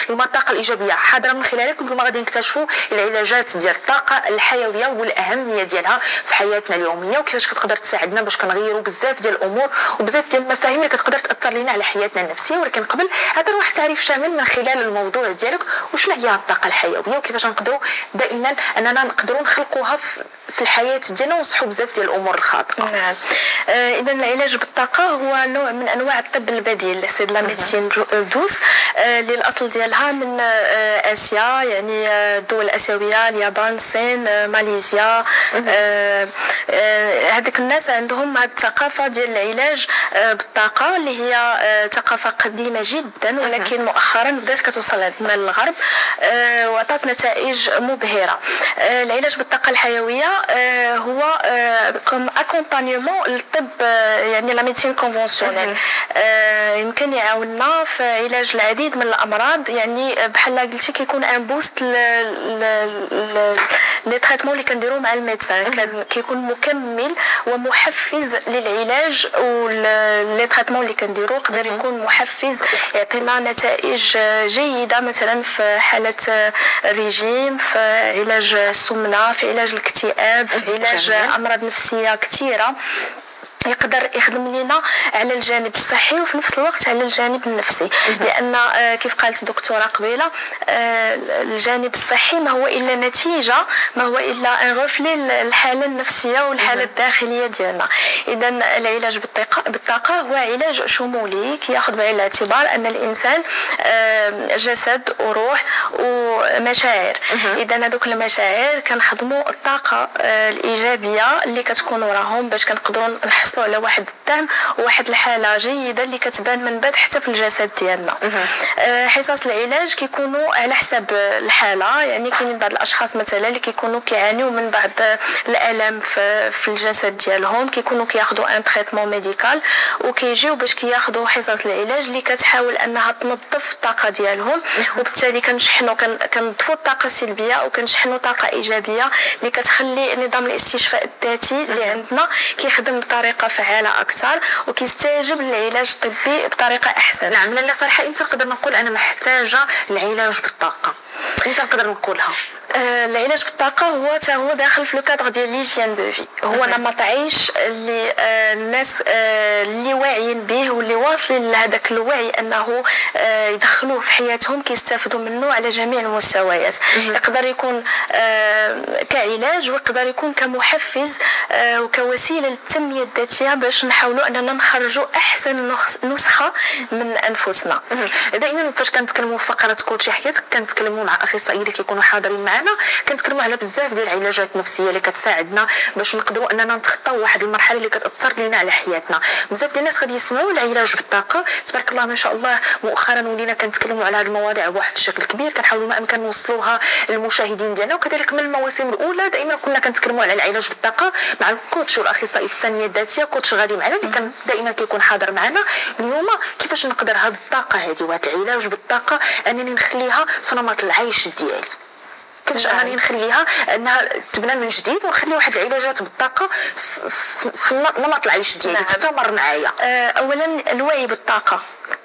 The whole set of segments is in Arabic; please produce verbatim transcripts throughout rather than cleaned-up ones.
اليوم الطاقه الايجابيه حاضره من خلالك. اليوم غادي نكتشفوا العلاجات ديال الطاقه الحيويه والاهميه ديالها في حياتنا اليوميه، وكيفاش كتقدر تساعدنا باش كنغيروا بزاف ديال الامور وبزاف ديال المفاهيم اللي كتقدر تاثر لنا على حياتنا النفسيه. ولكن قبل هذا واحد التعريف شامل من خلال الموضوع ديالك، وشنو هي الطاقه الحيويه وكيفاش نقدروا دائما اننا نقدروا نخلقوها في الحياه ديالنا ونصحوا بزاف ديال الامور الخاطئه. نعم. آه اذا العلاج بالطاقه هو نوع من انواع الطب البديل، سي لا ميديسين دوس، آه اللي الاصل ديالها من آه اسيا، يعني الدول آه الاسيويه، اليابان، الصين، آه ماليزيا. آه آه هذيك الناس عندهم هذه الثقافه ديال العلاج آه بالطاقه اللي هي آه ثقافه قديمه جدا، ولكن مؤخرا بدات كتوصل عندنا للغرب آه وعطات نتائج مبهره. آه العلاج بالطاقه الحيويه آه هو آه كوم اكومبانيومون للطب، آه يعني لا ميديسين كونفونسيونيل. آه يمكن يعاوننا في علاج العديد من الامراض، يعني بحال قلتي كيكون ان بوست لي تريتمون اللي كنديرو مع الميدسان، كيكون مكمل ومحفز للعلاج، ولي تريتمون اللي كنديرو يقدر يكون محفز يعطينا نتائج جيده، مثلا في حاله الريجيم، في علاج السمنه، في علاج الاكتئاب، في علاج امراض نفسيه كثيره. يقدر يخدم لنا على الجانب الصحي وفي نفس الوقت على الجانب النفسي، لان كيف قالت الدكتوره قبيله الجانب الصحي ما هو الا نتيجه، ما هو الا ان غفلي الحاله النفسيه والحاله الداخليه ديالنا. اذا العلاج بالطاقه هو علاج شمولي كياخذ بعين الاعتبار ان الانسان جسد وروح ومشاعر. اذا هذوك المشاعر كنخدموا الطاقه الايجابيه اللي كتكون وراهم باش كنقدروا نحصلوا على واحد الدعم وواحد الحاله جيده اللي كتبان من بعد حتى في الجسد ديالنا. حصص العلاج كيكونوا على حسب الحاله، يعني كاينين بعض الاشخاص مثلا اللي كيكونوا كيعانيوا من بعض الالام في, في الجسد ديالهم، كيكونوا كياخذوا ان تريتمون ميديكال وكيجيو باش كياخذوا حصص العلاج اللي كتحاول انها تنظف الطاقه ديالهم، وبالتالي كنشحنوا كنضفوا الطاقه السلبيه وكنشحنوا طاقه ايجابيه اللي كتخلي نظام الاستشفاء الذاتي اللي عندنا كيخدم بطريقه فعاله اكثر وكيستجيب للعلاج الطبي بطريقه احسن. نعم. لاله صالحه، امتى نقدر نقول انا محتاجه العلاج بالطاقه؟ امتى نقدر نقولها؟ آه العلاج بالطاقه هو تا هو داخل في لو كادر ديال ليجيان دو في، هو نمط عيش اللي آه الناس آه اللي واعيين به واللي واصلين لهذاك الوعي انه آه يدخلوه في حياتهم كيستافدوا منه على جميع المستويات. يقدر يكون آه كعلاج ويقدر يكون كمحفز آه وكوسيله للتنميه الذاتيه باش نحاولوا اننا نخرجوا احسن نسخه من انفسنا. دائما فاش كنتكلموا في فقره كلشي حياتك كنتكلموا مع اخصائيين اللي كيكونوا حاضرين معنا، كنتكلموا على بزاف ديال العلاجات النفسيه اللي كتساعدنا باش نقدروا اننا نتخطاو واحد المرحله اللي كتاثر لينا على حياتنا. بزاف ديال الناس غادي يسمعوا العلاج بالطاقه، تبارك الله ما شاء الله مؤخرا ولينا كنتكلموا على هذه المواضيع بواحد الشكل كبير، كنحاولوا ما امكن نوصلوها للمشاهدين ديالنا. وكذلك من المواسم الاولى دائما كنا كنتكلموا على العلاج بالطاقه مع الكوتش والاخصائي في التنميه الذاتيه، كوتش غادي معنا اللي كان دائما كيكون حاضر معنا. اليوم كيفاش نقدر هذه الطاقه هذه وهذا العلاج بالطاقه انني نخليها في نمط العيش ديالي؟ كيفاش انني نخليها انها تبنى من جديد ونخلي واحد العلاجات بالطاقه في, في نمط العيش ديالي تستمر معايا؟ اولا الوعي بالطاقه،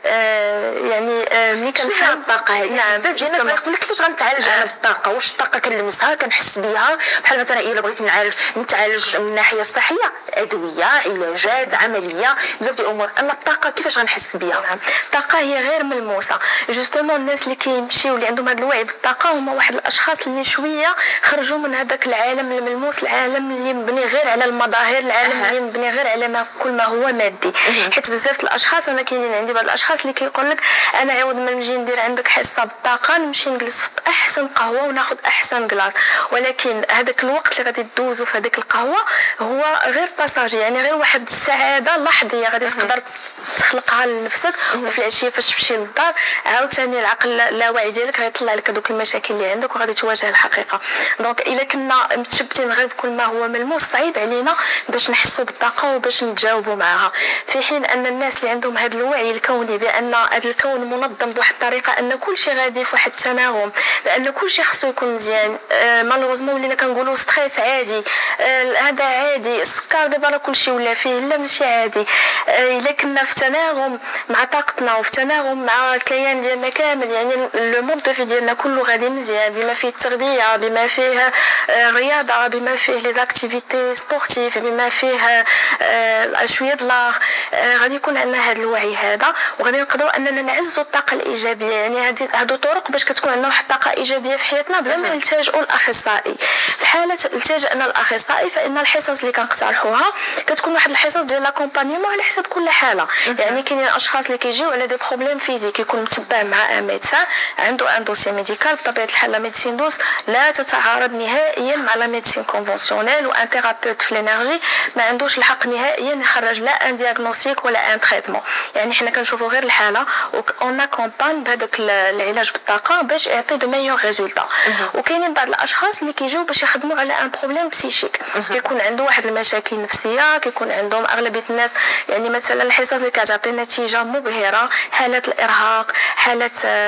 آه يعني آه ملي كنفهم الطاقه هذه. نعم. بزاف ديال الناس يقول لك كيفاش غنتعالج انا بالطاقه؟ واش الطاقه كنلمسها كنحس بها؟ بحال مثلا الا بغيت نعالج نتعالج من الناحيه الصحيه، ادويه، علاجات، عمليه، بزاف ديال الامور. اما الطاقه كيفاش غنحس بها؟ نعم. الطاقه هي غير ملموسه. جوستومون الناس اللي كيمشيو اللي عندهم هذا الوعي بالطاقه هما واحد الاشخاص اللي شويه خرجوا من هذاك العالم الملموس، العالم اللي مبني غير على المظاهر، العالم اللي مبني غير على ما كل ما هو مادي. حيت بزاف الاشخاص، انا كاينين عندي بعض الاشخاص اللي كيقول لك انا عوض ما نجي ندير عندك حصه بالطاقه نمشي نجلس في احسن قهوه وناخذ احسن كلاص، ولكن هذاك الوقت اللي غادي تدوزو في هذيك القهوه هو غير باساجي، يعني غير واحد السعاده لحظيه غادي تقدر تخلقها لنفسك، وفي العشيه فاش تمشي للدار عاوتاني العقل اللاواعي ديالك غيطلع لك هذوك المشاكل اللي عندك وغادي تواجه الحقيقه. دونك الا كنا متشبتين غير بكل ما هو ملموس صعيب علينا باش نحسوا بالطاقه وباش نتجاوبوا معها، في حين ان الناس اللي عندهم هذا الوعي الكوني بان هذا الكون منظم بواحد الطريقه ان كل شيء غادي في واحد التناغم، بان كل شيء خصو يكون مزيان. آه مالوغوزمون ولينا كنقولوا ستريس عادي، آه هذا عادي، السكر دابا راه كل شيء ولا فيه، لا ماشي عادي. آه الا كنا في تناغم مع طاقتنا وفي تناغم مع الكيان ديالنا كامل، يعني لو مود دو في ديالنا كله غادي مزيان، بما فيه التغذيه، بما فيه الرياضه، بما فيه لي زاكتيفيتي سبورتيف، بما فيه شويه د لاغ، غادي يكون عندنا هذا الوعي هذا، وغادي نقدروا اننا نعزوا الطاقه الايجابيه. يعني هذه هادو طرق باش كتكون عندنا واحد الطاقه ايجابيه في حياتنا بلا ما نلتجئوا للاخصائي. في حاله التجأنا للاخصائي فان الحصص اللي كنقترحوها كتكون واحد الحصص ديال لاكومبانيمون على حسب كل حاله. يعني كاينين اشخاص اللي كيجيو على دي بروبليم فيزيك يكون متبع مع ان ميدسان عنده ان دوسي ميديكال. بطبيعه الحال لا ميديسين دوس لا تتعارض نهائيا مع لا ميديسين كونفونسيونيل، وان ثيرابيوت في الانرجي ما عندوش الحق نهائيا يخرج لا ان دياغنوستيك ولا ان تريتمون. يعني حنا كنشوفوا غير الحاله اون اكومبان بهذاك العلاج بالطاقه باش يعطي دو ميور ريزولتا. وكاينين بعض الاشخاص اللي كيجيو باش يخدموا على ان بروبليم بسيشيك، كيكون عنده واحد المشاكل نفسيه، كيكون عندهم اغلبيه الناس يعني مثلا الحصص اللي كتعطي نتيجه مبهره، حالات الارهاق، حالات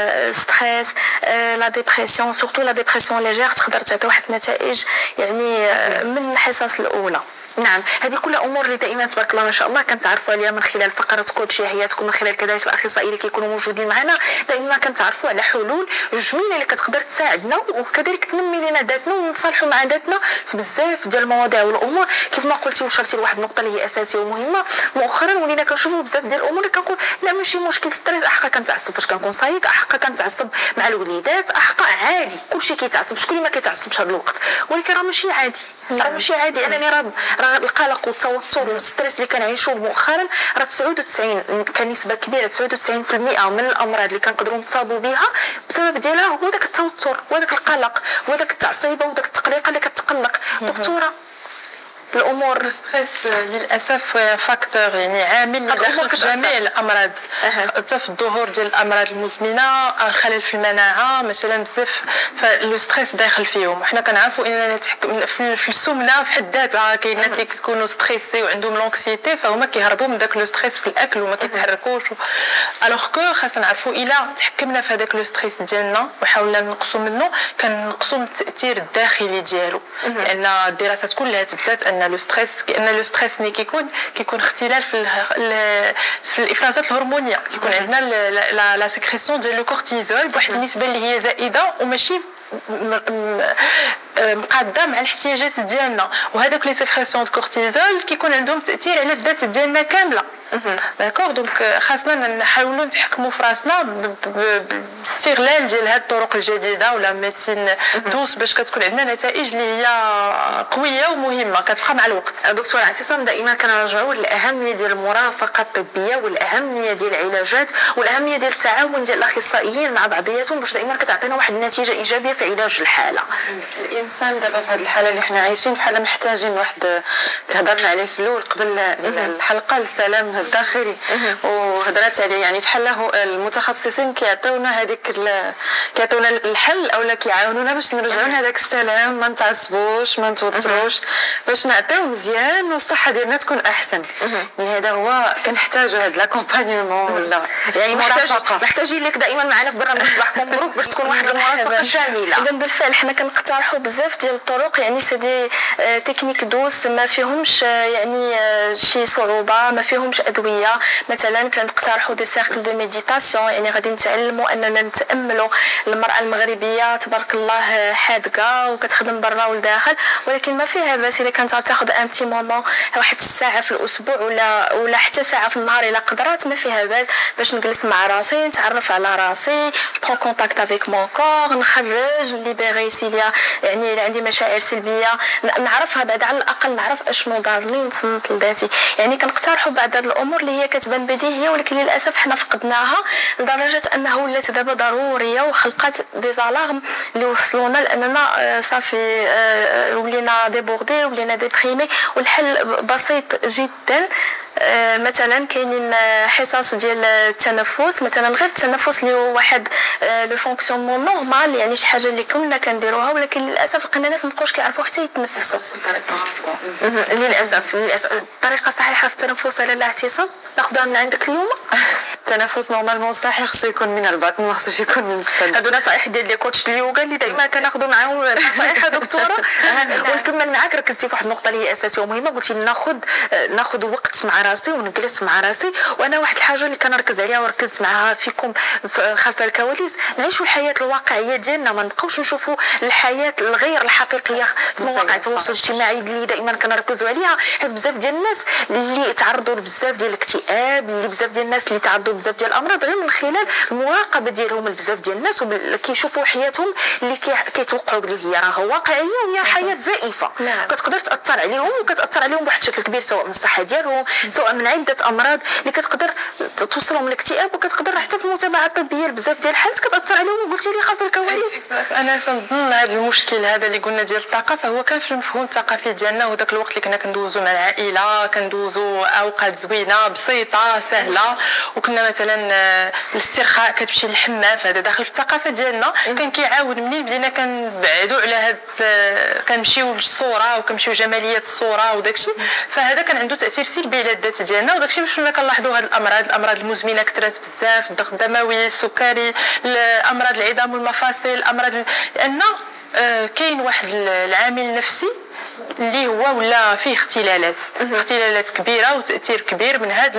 ستريس، لا ديبرسيون، سورتو لا ديبرسيون ليجير تقدر تعطي واحد النتائج يعني من الحصص الاولى. نعم، هذه كلها امور اللي دائما تبارك الله ما شاء الله كنتعرفوا عليها من خلال فقره كوتشي حياتكم، من خلال كذلك الاخصائيين اللي كيكونوا موجودين معنا. دائما كنتعرفوا على حلول جميله اللي كتقدر تساعدنا وكذلك تنمي لنا ذاتنا ونتصالحوا مع ذاتنا في بزاف ديال المواضيع والامور. كيف ما قلتي وشرتي لواحد النقطه اللي هي اساسيه ومهمه، مؤخرا ولينا كنشوفوا بزاف ديال الامور اللي كنقول لا ماشي مشكل ستريس، احقا كنتعصب فاش كنكون صايق، احقا كنتعصب مع الوليدات، احقا عادي كلشي كيتعصب، شكون اللي ما كيتعصبش هذا الوقت؟ ولكن راه ماشي عادي، راه ماشي عادي. انني راه راه القلق والتوتر والستريس اللي كنعيشوه مؤخرا راه تسعة وتسعين كنسبه كبيره تسعة وتسعين بالمئة من الامراض اللي كنقدروا نتصابوا بها بسبب ديالها هو داك التوتر وداك القلق وداك التعصيبه وداك التقليقه اللي كتقلق. دكتوره الامور الستريس للاسف فاكتور يعني عامل داخل في جميع الامراض، حتى في الظهور ديال الامراض المزمنه، الخلل في المناعه مثلا بزاف، فلو ستريس داخل فيهم. وحنا كنعرفوا اننا نتحكم في السمنه في حد ذاتها. كاين الناس اللي كيكونوا ستريسي وعندهم لونكسيتي فهما كيهربوا من داك لو ستريس في الاكل وما كيتحركوش. الوغ كو خاصنا نعرفوا الا تحكمنا في هذاك لو ستريس ديالنا وحاولنا نقصوا منه كنقصوا من التاثير الداخلي ديالو، لان الدراسات كلها تثبتت ان لو ستريس كأن لو ستريس ملي كيكون كيكون اختلال في في الافرازات الهرمونيه، كيكون عندنا لا لا سيكريسيون ديال لو كورتيزول بواحد النسبه اللي هي زائده وماشي مقاده مع الاحتياجات ديالنا. وهذوك لي سيكريسيون د كورتيزول كيكون عندهم تاثير على الذات ديالنا كامله. داكوغ دونك خاصنا نحاولوا نتحكموا في راسنا باستغلال ديال هاد الطرق الجديده ولا ميديسين دوس باش كتكون عندنا نتائج اللي هي قويه ومهمه كتبقى مع الوقت. دكتور اعتصام دائما كنرجعوا للاهميه ديال المرافقه الطبيه والاهميه ديال العلاجات والاهميه ديال التعاون ديال الاخصائيين مع بعضياتهم باش دائما كتعطينا واحد النتيجه ايجابيه في علاج الحاله. الانسان دابا في هذه الحاله اللي حنا عايشين بحال محتاجين واحد هضرنا عليه في الاول قبل الحلقه السلام الداخلي وهضرات عليه، يعني بحال المتخصصين كيعطيونا هذيك كيعطيونا الحل اولا كيعاونونا باش نرجعوا لهذاك السلام، ما نتعصبوش ما نتوتروش، باش نعطيو مزيان والصحه ديالنا تكون احسن. يعني هذا هو كنحتاجوا هذا لاكومبانيمون ولا يعني محتاج محتاجين لك دائما معنا في برنامج صباحكم مبروك باش تكون واحد المرافقه شامله. اذا بالفعل حنا كنقترحوا بزاف ديال الطرق، يعني سي دي تكنيك دوس ما فيهمش يعني شي صعوبه، ما فيهمش ادويه. مثلا كنقترحوا دي سيركل دو ميديتاسيون، يعني غادي نتعلموا اننا نتاملوا. المراه المغربيه تبارك الله حاذقه وكتخدم برا والداخل، ولكن ما فيها باس الا كانت تاخذ ان بتي مومون واحد الساعه في الاسبوع ولا ولا حتى ساعه في النهار الا قدرات، ما فيها باس باش نجلس مع راسي نتعرف على راسي، برون كونتاكت افيك مون كور، نخرج ليبيري سيليا يعني الا عندي مشاعر سلبيه نعرفها بعد، على الاقل نعرف اشنو ضارني ونصنت لذاتي. يعني كنقترحوا بعض هذه الامور اللي هي كتبان بديهيه ولكن للاسف حنا فقدناها لدرجه انه ولات دابا ضروريه وخلقات دي زالارم اللي وصلونا لاننا صافي ولينا ديبوردي ولينا ديبريمي. والحل بسيط جدا، مثلا كاينين حصص ديال التنفس، مثلا غير التنفس اللي هو واحد لو فونكسيونمون نورمال، يعني شي حاجه اللي كنا كنديروها ولكن للاسف لقينا ناس مابقاوش كيعرفوا حتى يتنفسوا. للاسف للاسف الطريقه الصحيحه في التنفس على الاعتصام ناخذها من عندك اليوم. التنفس نورمالمون صحي خصو يكون من البطن ما خصوش يكون من الصدر. هادو نصائح ديال لي كوتش اليوغا اللي دائما كناخذوا معاهم نصائح دكتوره. ونكمل معاك. ركزتي في واحد النقطه اللي هي اساسيه ومهمه، قلتي ناخذ ناخذ وقت مع راسي ونجلس مع راسي. وانا واحد الحاجه اللي كنركز عليها وركزت معها فيكم خلف الكواليس، نعيشوا الحياه الواقعيه ديالنا، ما نبقاوش نشوفوا الحياه الغير الحقيقيه في مواقع التواصل الاجتماعي اللي دائما كنركزوا عليها. حيت بزاف ديال الناس اللي تعرضوا لبزاف ديال الاكتئاب، اللي بزاف ديال الناس اللي تعرضوا بزاف ديال الامراض غير من خلال المراقبه ديالهم لبزاف ديال الناس، وكيشوفوا حياتهم اللي كيتوقعوا بلي هي راه واقعيه وهي حياه زائفه. نعم. كتقدر تاثر عليهم وكتاثر عليهم بواحد الشكل كبير، سواء من الصحه ديالهم، سواء من عده امراض اللي كتقدر توصلهم للاكتئاب، وكتقدر حتى في المتابعه الطبيه لبزاف ديال الحالات كتاثر عليهم. وقلتي لي خلف الكواليس. انا تنظن هذا المشكل هذا اللي قلنا ديال الطاقه فهو كان في المفهوم الثقافي ديالنا، وذاك الوقت اللي كنا كندوزو مع العائله كندوزو اوقات زوينه بسيطه سهله، وكنا مثلا الاسترخاء كتمشي للحمام، فهذا داخل في الثقافه ديالنا. كان كيعاون منين بدينا كنبعدوا على هاد كنمشيو للصوره وكنمشيو جماليه الصوره وداكشي، فهذا كان عنده تاثير سلبي على الذات ديالنا. وداكشي باش كنا كنلاحظوا هاد الامراض الامراض المزمنه كثرت بزاف، الضغط الدموي، السكري، امراض العظام والمفاصل، امراض لان كاين واحد العامل نفسي اللي هو ولا فيه اختلالات اختلالات كبيره وتاثير كبير من هاد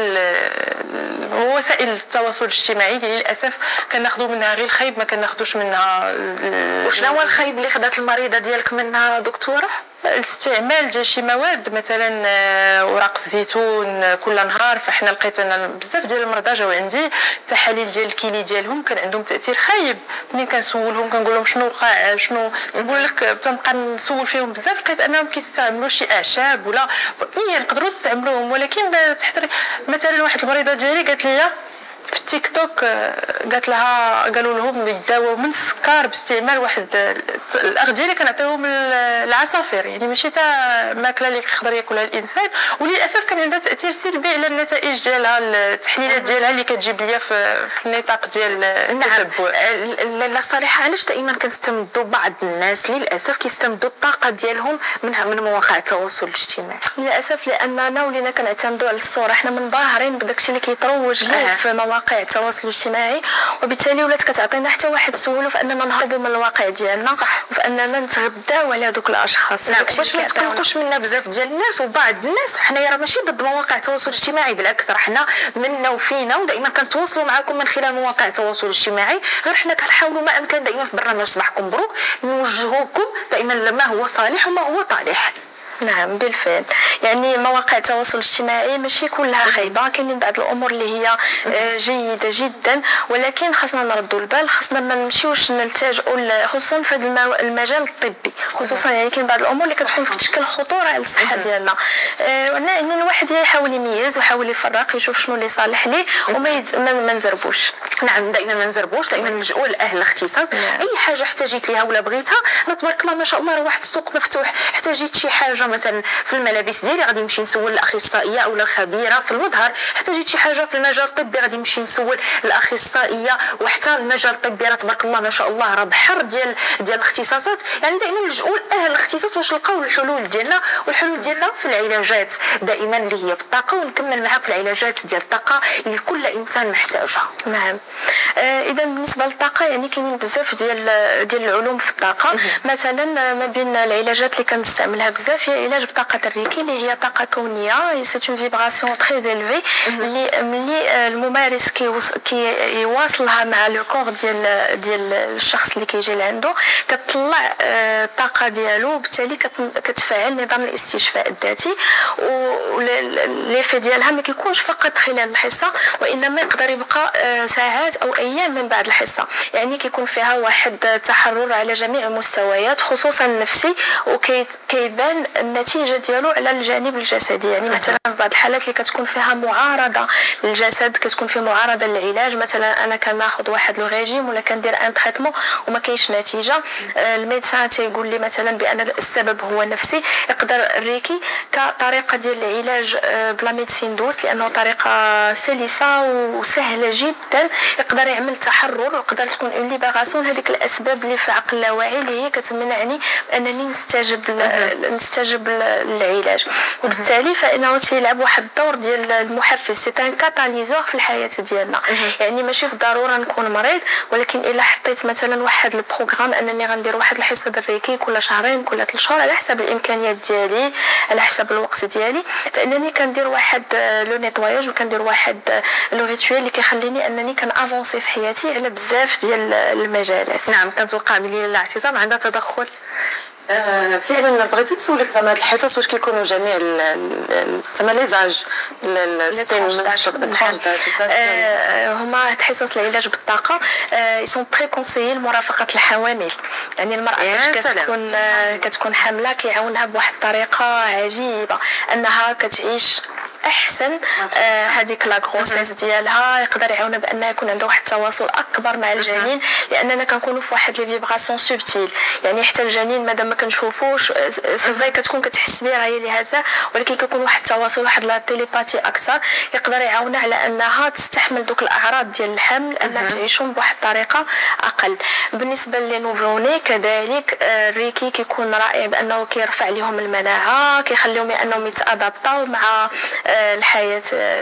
وسائل التواصل الاجتماعي اللي للاسف كناخذوا منها غير الخيب، ما كناخذوش منها. وشنو هو الخيب اللي خدات المريضه ديالك منها دكتوره؟ الاستعمال ديال شي مواد مثلا اوراق الزيتون كل نهار. فاحنا لقيت انا بزاف ديال المرضى جاو عندي التحاليل ديال الكلي ديالهم كان عندهم تاثير خايب. ملي كنسولهم كنقول لهم شنو وقع شنو، نقول لك تنبقى نسول فيهم بزاف، لقيت انهم كيستعملوا شي اعشاب ولا يعني يقدروا يستعملوهم، ولكن تحت مثلا واحد المريضه ديالي قالت لي في التيك توك، قالت لها قالوا لهم يداووا من السكر باستعمال واحد الاغذيه اللي كنعطيوهم العصافير، يعني ماشي تا ماكله اللي يقدر ياكلها الانسان. وللاسف كان عندها تاثير سلبي على النتائج ديالها، التحليلات ديالها اللي كتجيب ليا في, في النطاق ديال التتبع. لا صراحه علاش دائما كنستمدوا بعض الناس للاسف كيستمدوا الطاقه ديالهم من من مواقع التواصل الاجتماعي؟ للاسف لاننا ولينا كنعتمدوا على الصوره، حنا منبهرين بداكشي اللي كيتروج ليه في مواقع التواصل الاجتماعي، وبالتالي ولات كتعطينا حتى واحد سهوله في اننا نهربوا من الواقع ديالنا، صح، وفي اننا نتغداو على دوك الاشخاص. نعم، باش ما يتقلقوش منا بزاف ديال الناس وبعض الناس. حنا راه ماشي ضد مواقع التواصل الاجتماعي، بالعكس راه حنا منا وفينا ودائما كنتواصلوا معكم من خلال مواقع التواصل الاجتماعي، غير حنا كنحاولوا ما امكن دائما في برنامج صباحكم مبروك نوجهوكم دائما لما هو صالح وما هو طالح. نعم بالفعل، يعني مواقع التواصل الاجتماعي ماشي كلها خايبه، كاينين بعض الامور اللي هي جيده جدا، ولكن خاصنا نردوا البال، خاصنا ما نمشيوش نلتجئوا خصوصا في هذا المجال الطبي خصوصا. يعني كاين بعض الامور اللي كتكون كتشكل خطوره على الصحه ديالنا، يعني الواحد يحاول يميز ويحاول يفرق يشوف شنو اللي صالح ليه وما يد... ما نزربوش. نعم دائما ما نزربوش، دائما نلجؤوا لاهل الاختصاص. نعم. اي حاجه احتاجيت ليها ولا بغيتها، تبارك الله ما شاء الله راه واحد السوق مفتوح. احتاجيت شي حاجه مثلا في الملابس ديالي غادي نمشي نسول الاخصائيه او الخبيره في المظهر، احتاجيت شي حاجه في المجال الطبي غادي نمشي نسول الاخصائيه، وحتى المجال الطبي راه تبارك الله ما شاء الله راه بحر ديال ديال الاختصاصات. يعني دائما نلجؤوا لاهل الاختصاص باش نلقاو الحلول ديالنا، والحلول ديالنا في العلاجات دائما اللي هي بالطاقه، ونكمل معاك في العلاجات ديال الطاقه اللي كل انسان محتاجها. نعم. آه اذا بالنسبه للطاقه يعني كاينين بزاف ديال ديال العلوم في الطاقه. مثلا ما بين العلاجات اللي كنستعملها بزاف هي علاج بطاقه الريكي اللي هي طاقه كونيه، سي اون فيبراسيون تري إليفي اللي ملي الممارس كيواصلها مع لو كور ديال ديال الشخص اللي كيجي لعنده كتطلع الطاقه ديالو، وبالتالي كتفعل نظام الاستشفاء الذاتي. وليفي ديالها ما كيكونش فقط خلال الحصه، وانما يقدر يبقى ساعات او ايام من بعد الحصه. يعني كيكون فيها واحد التحرر على جميع المستويات خصوصا النفسي، وكيبان النتيجه ديالو على الجانب الجسدي. يعني مثلا في بعض الحالات اللي كتكون فيها معارضه للجسد، كتكون فيه معارضه للعلاج، مثلا انا كناخذ واحد لو ريجيم ولا كندير ان تريتمون وما كاينش نتيجه، الميدسان تيقول لي مثلا بان السبب هو نفسي، يقدر الريكي كطريقه ديال العلاج بلا ميديسين دوس لانه طريقه سلسه وسهله جدا، يقدر يعمل تحرر، ويقدر تكون اون ليبراسيون هذيك الاسباب اللي في عقل اللاواعي اللي هي كتمنعني انني نستجب نستجب يستجب للعلاج. وبالتالي فانه تيلعب واحد الدور ديال المحفز، سي ان كاتاليزور في الحياه ديالنا. يعني ماشي بالضروره نكون مريض، ولكن الا حطيت مثلا واحد البروغرام انني غندير واحد الحصه د الريكي كل شهرين كل ثلاث شهور على حسب الامكانيات ديالي على حسب الوقت ديالي، فانني كندير واحد لو نيتواياج وكندير واحد لو ريتويل اللي كيخليني انني كنافونسي في حياتي على بزاف ديال المجالات. نعم. كنتوقع بلي الاعتصام عندها تدخل. آه فعلا بغيت نسولك زعما هاد الحصص واش كيكونوا جميع زعما لي زاج السن هما هاد حصص العلاج بالطاقه يسون تري كونسيي لمرافقه الحوامل. يعني المراه فاش كتكون كتكون حامله كيعاونها بواحد الطريقه عجيبه انها كتعيش احسن هذيك لا غروسيس ديالها، يقدر يعاونها بان يكون عنده واحد التواصل اكبر مع الجنين، لاننا كنكونوا في واحد لي فيبراسيون سوبتيل. يعني حتى الجنين مادام ما كنشوفوش سي فري كتكون كتحس بيه راهي اللي هازه، ولكن كيكون واحد التواصل واحد لا تيليباتي اكثر، يقدر يعاونها على انها تستحمل دوك الاعراض ديال الحمل انها تعيشهم بواحد الطريقه اقل. بالنسبه للنوفوني كذلك الريكي كيكون رائع بانه كيرفع لهم المناعه، كيخليهم انهم يتادابطاو مع الحياه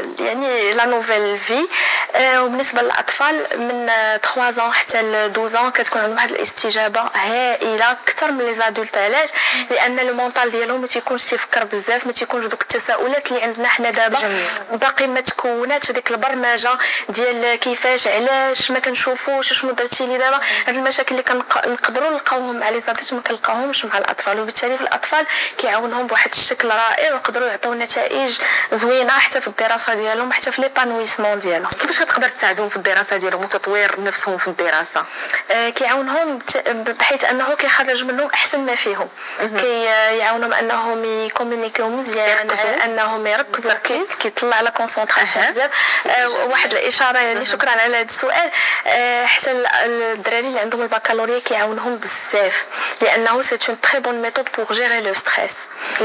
يعني لا نوفيل في. وبالنسبه للاطفال من ثلاثة عام حتى ل اثناش عام كتكون عندهم واحد الاستجابه هائله اكثر من لي زادولت. علاش؟ لان لو مونطال ديالهم ما تيكونش تيفكر بزاف، ما تيكونش دوك التساؤلات اللي عندنا حنا دابا، باقي ما تكوناتش هذيك البرمجه ديال كيفاش علاش ما كنشوفوش شنو درتي لي دابا. هاد المشاكل اللي كنقدروا نلقاوهم مع لي زادولت ما كنلقاوهمش مع الاطفال، وبالتالي في الاطفال كيعاونهم بواحد الشكل رائع ويقدروا يعطيو نتائج زوينه حتى في الدراسه ديالهم حتى في ليبانويسمون ديالهم. كيفاش كتقدر تساعدهم في الدراسه ديالهم وتطوير نفسهم في الدراسه؟ آه كيعاونهم بحيث انه كيخرج منهم احسن ما فيهم، كيعاونهم انهم يكومونيكيو مزيان، انهم يركزوا، كيطلع على كونسونطراسيون بزاف. آه واحد الاشاره يعني شكرا على هذا السؤال. آه حتى الدراري اللي عندهم البكالوريا كيعاونهم بزاف، لانه سي اون تري بون ميثود بور جيري لو ستريس.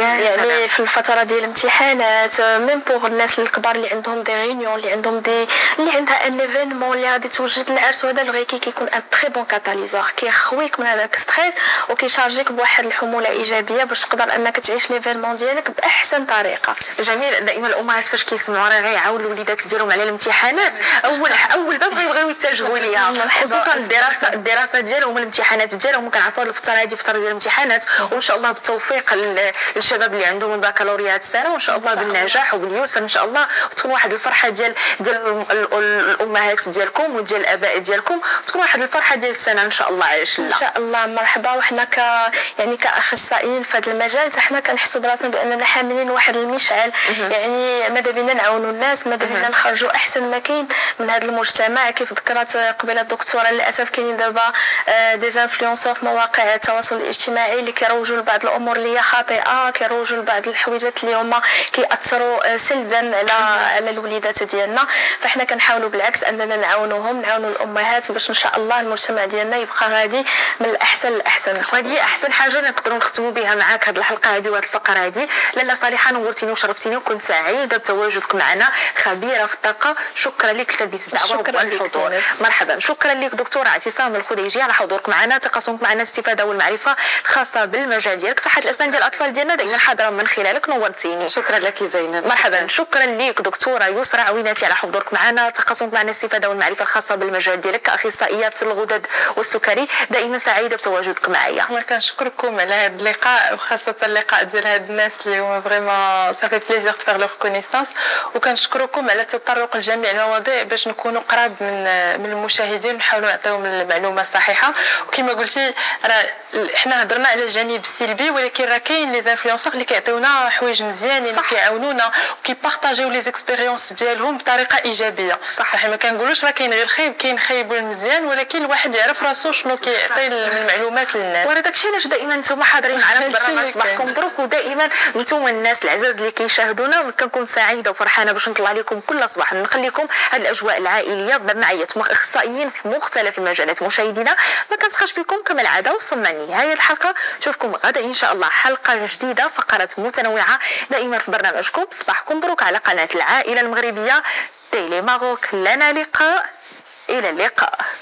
يعني في الفتره ديال الامتحانات ميم بوغ الناس الكبار اللي عندهم دي ريونيون اللي عندهم دي اللي عندها ان ايفينمون اللي غادي توجد العرس، وهذا الريكي كيكون ان تري بون كاتاليزور، كيخويك من هذاك ستريس وكيشارجيك بواحد الحموله ايجابيه باش تقدر انك تعيش ليفينمون ديالك باحسن طريقه. جميل. دائما الامهات فاش كيسمعوا راه غيعاونوا الوليدات ديالهم على الامتحانات اول اول باب غيبغيو يتجهوا ليها، خصوصا الدراسه الدراسه ديالهم الامتحانات ديالهم. كنعرفوا هذه الفتره هذه فتره ديال الامتحانات، وان شاء الله بالتوفيق للشباب اللي عندهم البكالوريات السنه، وان شاء الله بالنجاح وباليسر ان شاء الله، وتكون واحد الفرحه ديال ديال الامهات ديالكم وديال الاباء ديالكم، وتكون واحد الفرحه ديال السنه ان شاء الله. عايش ان شاء الله. مرحبا. وحنا ك يعني كاخصائيين في هذا المجال حنا كنحسوا براسنا باننا حاملين واحد المشعل، يعني ماذا بينا نعاونوا الناس، ماذا بينا نخرجوا احسن ما كاين من هذا المجتمع. كيف ذكرت قبيله الدكتوره للاسف كاينين دابا دي انفلونسور في مواقع التواصل الاجتماعي اللي كيروجوا لبعض الامور اللي هي خاطئه، كيروجوا لبعض الحويجات اللي هما كيأثروا سلبا على على الوليدات ديالنا. فاحنا كنحاولوا بالعكس اننا نعاونوهم، نعاونوا الامهات باش ان شاء الله المجتمع ديالنا يبقى غادي من الاحسن للاحسن. وهذه احسن حاجه نقدروا نختموا بها معاك هذه الحلقه هذه وهذه الفقره هذه. لاله صالحه نورتيني وشرفتيني وكنت سعيده بتواجدك معنا، خبيره في الطاقه. شكرا لك تلبيس الدعوه والحضور. مرحبا. شكرا لك دكتوره اعتصام الخديجي على حضورك معنا، تقاسمك معنا الاستفاده والمعرفه الخاصه بالمجال ديالك. صحه الاسنان ديال الاطفال ديالنا دائما حاضره من خلالك، نورتيني. شكرا لك زينب. مرحبا. شكرا لك دكتوره يسرى عويناتي على حضورك معنا، تقاسمك معنا الاستفاده والمعرفه الخاصه بالمجال ديالك كاخصائيه الغدد والسكري. دائما سعيده بتواجدك معايا. كنشكركم على هذا اللقاء، وخاصه اللقاء ديال هاد الناس اللي هما فريمون صافي بليزير تفيغ لور كونيسانس. وكنشكركم على التطرق لجميع المواضيع باش نكونوا قراب من من المشاهدين ونحاولوا نعطيهم المعلومه الصحيحه. وكما قلتي راه حنا هضرنا على الجانب السلبي، ولكن راه كاين لي انفلونسور اللي كيعطيونا حوايج مزيانين، كيعاونونا وكيبارطاجيو لي زيكسبيريونس ديالهم بطريقه ايجابيه. صح، حنا ما كنقولوش راه كاين غير خايب، كاين خايب والمزيان، ولكن الواحد يعرف راسو شنو كيعطي المعلومات للناس. وراه داكشي علاش دائما نتوما حاضرين معنا في برنامج صباحكم مبروك، ودائما نتوما الناس العزاز اللي كيشاهدونا كنكون سعيده وفرحانه باش نطلع لكم كل صباح نخليكم هذه الاجواء العائليه بمعيه اخصائيين في مختلف المجالات. مشاهدينا ما كنسخاش بكم كما العاده، وصلنا لنهايه الحلقه. نشوفكم غدا ان شاء الله حلقه جديده، فقرات متنوعه دائما في برنامجكم صباحكم مبروك على قناه العائله المغربيه تيلي ماروك. لنا لقاء، الى اللقاء.